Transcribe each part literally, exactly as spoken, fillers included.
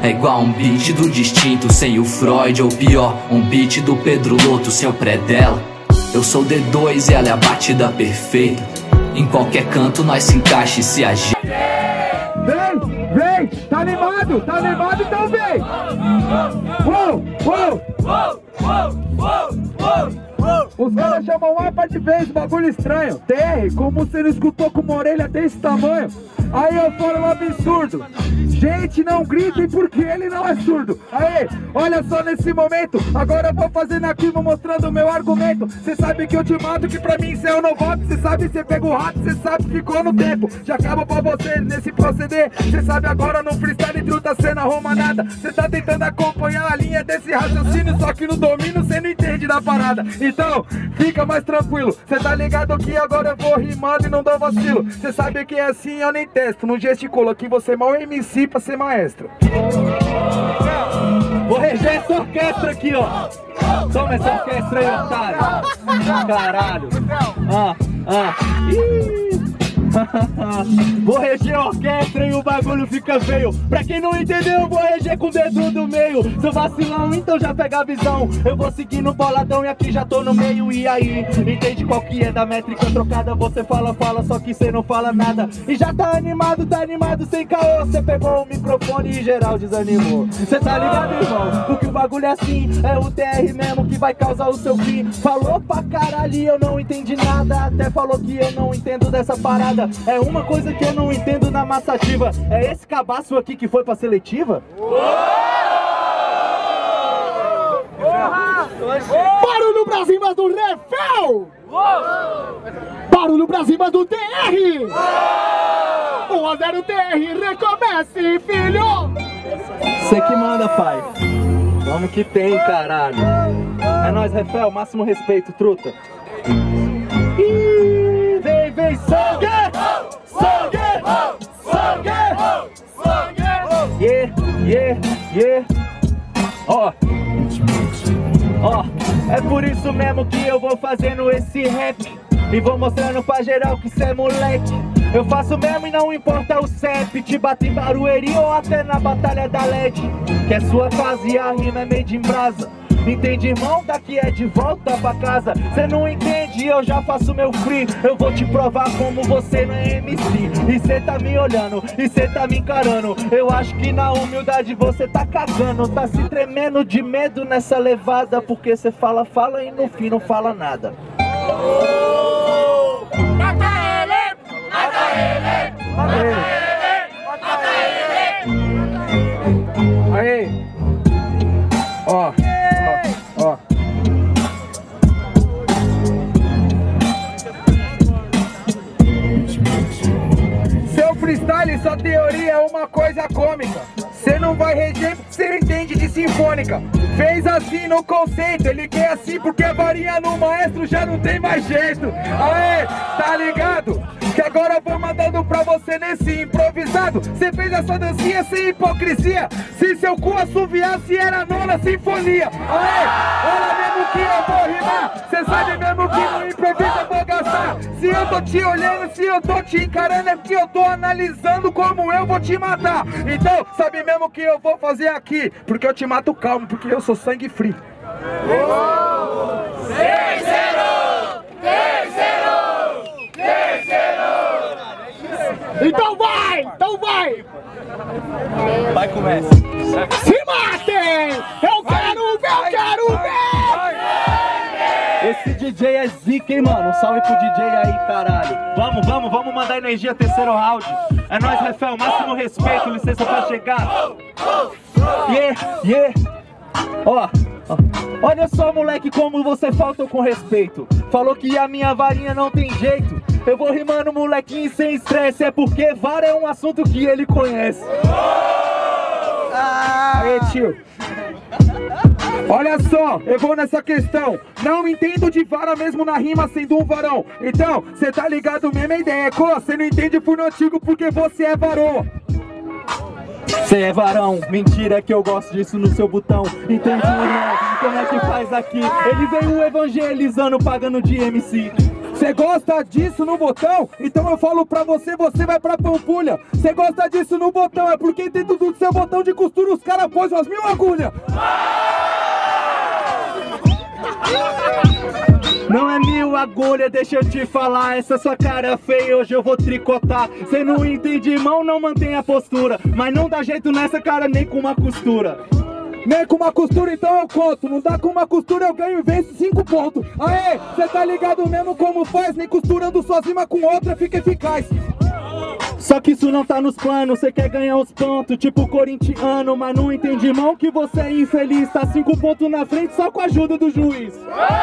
É igual um beat do Distinto sem o Freud, ou pior, um beat do Pedro Lotto sem o pré dela. Eu sou o D dois e ela é a batida perfeita. Em qualquer canto nós se encaixa e se agita. Vem, vem, tá animado, tá animado, então vem. Uou, uou, uou, uou, uou, uou. Os caras chamam A de vez, bagulho estranho. T R, como você não escutou com uma orelha desse tamanho? Aí eu falo um absurdo. Gente, não gritem porque ele não é surdo. Aí, olha só nesse momento. Agora eu vou fazendo aqui, vou mostrando o meu argumento. Cê sabe que eu te mato, que pra mim cê é o novato. Cê sabe, cê pega o rato, cê sabe, ficou no tempo. Já acaba pra você nesse proceder. Cê sabe agora no freestyle truta cê não arruma nada. Cê tá tentando acompanhar a linha desse raciocínio, só que no domínio cê não entende da parada. Então, fica mais tranquilo. Cê tá ligado que agora eu vou rimando e não dou vacilo. Cê sabe que é assim, eu nem testo. Não gesticulo aqui, você mal M C pra ser maestro. Vou reger essa orquestra aqui, ó. Toma essa orquestra aí, otário. Caralho. Ah, ah. Ih. Vou reger a orquestra e o bagulho fica feio. Pra quem não entendeu, eu vou reger com o dedo do meio. Seu vacilão, então já pega a visão. Eu vou seguir no boladão e aqui já tô no meio. E aí, entende qual que é da métrica trocada? Você fala, fala, só que cê não fala nada. E já tá animado, tá animado sem caô. Cê pegou o microfone e geral desanimou. Cê tá ligado, irmão? Porque o bagulho é assim, é o T R mesmo que vai causar o seu fim. Falou pra caralho e eu não entendi nada. Até falou que eu não entendo dessa parada. É uma coisa que eu não entendo na massativa. É esse cabaço aqui que foi pra seletiva? Barulho pra cima do Refel! Barulho pra cima do T R! um a zero T R, recomece, filho! Cê que manda, pai. Vamos que tem, caralho. É nóis, Refel, máximo respeito, truta. Ih, vem, vem, sangue! Sangue! Sangue! Sangue! Yeah, yeah, yeah. Ó, ó, é por isso mesmo que eu vou fazendo esse rap e vou mostrando pra geral que cê é moleque. Eu faço mesmo e não importa o C E P. Te bato em Barueri ou até na Batalha da L E D. Que é sua casa e a rima é made in brasa. Entende, irmão? Daqui é de volta pra casa. Cê não entende, eu já faço meu free. Eu vou te provar como você não é M C. E cê tá me olhando, e cê tá me encarando. Eu acho que na humildade você tá cagando. Tá se tremendo de medo nessa levada. Porque cê fala, fala e no fim não fala nada. Mata ele! Mata ele! Mata ele! Mata ele! Aí, ó, ó, ó. Seu freestyle, sua teoria é uma coisa cômica. Cê não vai reger porque cê não entende de sinfônica. Fez assim no conceito, ele quer assim porque varia no maestro, já não tem mais jeito. Aê, tá ligado? Que agora eu vou mandando pra você nesse improvisado. Cê fez essa dancinha sem hipocrisia. Se seu cu assoviasse era a nona sinfonia. Aê, olha mesmo que eu vou rimar. Cê sabe mesmo que no improviso eu vou gastar. Se eu tô te olhando, se eu tô te encarando, é porque eu tô analisando como eu vou te matar. Então, sabe mesmo que eu vou fazer aqui? Porque eu te mato calmo, porque eu sou sangue frio. Terceiro! Terceiro! Terceiro! Então vai! Então vai! Vai, começa. Se matem! Eu quero ver, eu quero ver! Esse D J é zica, hein, mano? Um salve pro D J aí, caralho. Vamos, vamos, vamos mandar energia, terceiro round. É nóis, Refel, máximo respeito, licença pra chegar. Yeah, yeah. Ó, ó, olha só, moleque, como você faltou com respeito. Falou que a minha varinha não tem jeito. Eu vou rimando, molequinho, sem estresse. É porque vara é um assunto que ele conhece. Aí, tio. Olha só, eu vou nessa questão. Não entendo de vara mesmo na rima sendo um varão. Então, cê tá ligado mesmo a ideia. Cê não entende por no antigo porque você é varoa. Cê é varão, mentira, é que eu gosto disso no seu botão. Entende, irmão? Como é que faz aqui? Ele veio evangelizando, pagando de M C. Você gosta disso no botão? Então eu falo pra você, você vai pra Pampulha. Você gosta disso no botão? É porque dentro do seu botão de costura os caras pôs umas mil agulhas. Não é mil agulha, deixa eu te falar. Essa sua cara feia hoje eu vou tricotar. Cê não entende mão, não mantém a postura. Mas não dá jeito nessa cara nem com uma costura. Nem com uma costura então eu conto. Não dá com uma costura eu ganho e venço cinco pontos. Aê, cê tá ligado mesmo como faz? Nem costurando sozinho mas com outra fica eficaz. Só que isso não tá nos planos, cê quer ganhar os pontos, tipo corintiano, mas não entende mão que você é infeliz. Tá cinco pontos na frente só com a ajuda do juiz.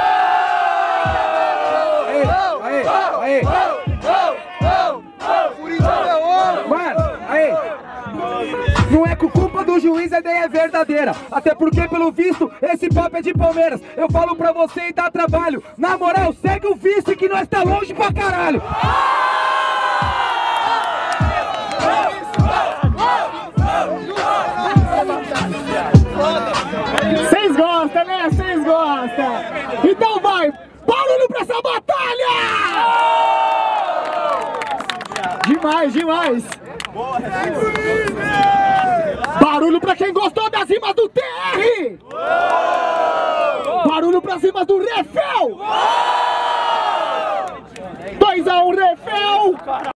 Aê, aê, aê. Mano, aê. Não é com culpa do juiz, a ideia é verdadeira. Até porque, pelo visto, esse papo é de Palmeiras. Eu falo pra você e dá trabalho. Na moral, segue o vice que nós tá longe pra caralho. Vocês gostam, né? Vocês gostam. Então vai, barulho pra essa batalha! Demais, demais. Barulho pra quem gostou das rimas do T R! Barulho pras rimas do Refel! dois a um Refel!